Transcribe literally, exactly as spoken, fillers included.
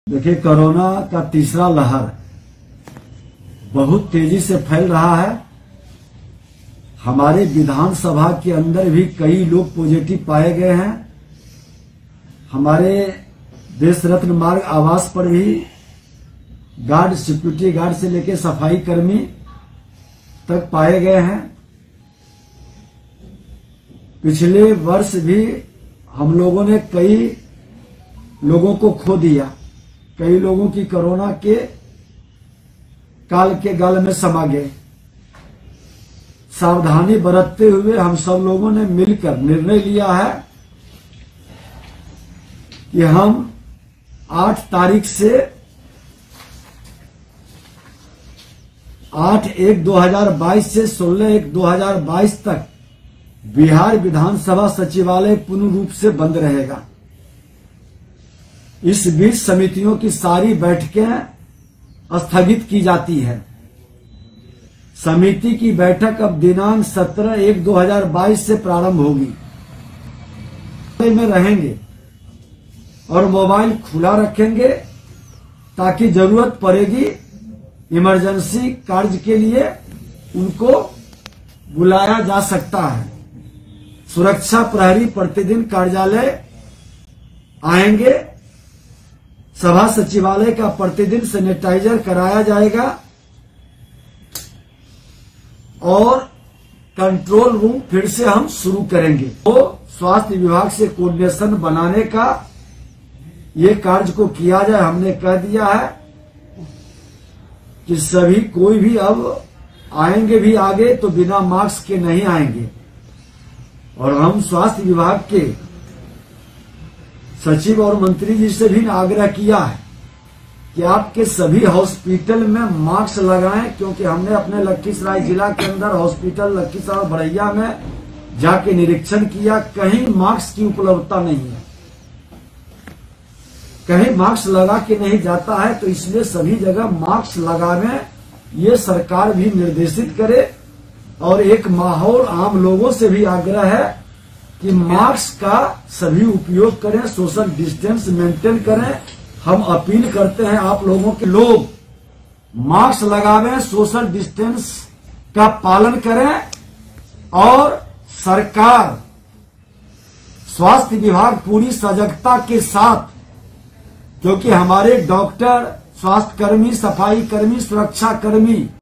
देखिए, कोरोना का तीसरा लहर बहुत तेजी से फैल रहा है। हमारे विधानसभा के अंदर भी कई लोग पॉजिटिव पाए गए हैं। हमारे देश रत्न मार्ग आवास पर भी गार्ड, सिक्योरिटी गार्ड से लेकर सफाई कर्मी तक पाए गए हैं। पिछले वर्ष भी हम लोगों ने कई लोगों को खो दिया। कई लोगों की कोरोना के काल के गल में समा गए। सावधानी बरतते हुए हम सब लोगों ने मिलकर निर्णय लिया है कि हम आठ तारीख से आठ एक दो हजार बाईस से सोलह एक दो हजार बाईस तक बिहार विधानसभा सचिवालय पूर्ण रूप से बंद रहेगा। इस बीच समितियों की सारी बैठकें स्थगित की जाती है। समिति की बैठक अब दिनांक सत्रह एक दो हजार बाईस से प्रारंभ होगी। में रहेंगे और मोबाइल खुला रखेंगे ताकि जरूरत पड़ेगी इमरजेंसी कार्य के लिए उनको बुलाया जा सकता है। सुरक्षा प्रहरी प्रतिदिन कार्यालय आएंगे। सभा सचिवालय का प्रतिदिन सैनिटाइजर कराया जाएगा और कंट्रोल रूम फिर से हम शुरू करेंगे। तो स्वास्थ्य विभाग से कोऑर्डिनेशन बनाने का ये कार्य को किया जाए। हमने कह दिया है कि सभी कोई भी अब आएंगे भी आगे तो बिना मास्क के नहीं आएंगे। और हम स्वास्थ्य विभाग के सचिव और मंत्री जी से भी आग्रह किया है कि आपके सभी हॉस्पिटल में मास्क लगाएं, क्योंकि हमने अपने लखीसराय जिला के अंदर हॉस्पिटल लखीसराय और बड़ैया में जाके निरीक्षण किया। कहीं मास्क की उपलब्धता नहीं है, कहीं मास्क लगा के नहीं जाता है। तो इसलिए सभी जगह मास्क लगाने ये सरकार भी निर्देशित करे। और एक माहौल आम लोगों से भी आग्रह है कि मास्क का सभी उपयोग करें, सोशल डिस्टेंस मेंटेन करें। हम अपील करते हैं आप लोगों के लोग मास्क लगावें, सोशल डिस्टेंस का पालन करें। और सरकार, स्वास्थ्य विभाग पूरी सजगता के साथ, क्योंकि हमारे डॉक्टर, स्वास्थ्य कर्मी, सफाई कर्मी, सुरक्षा कर्मी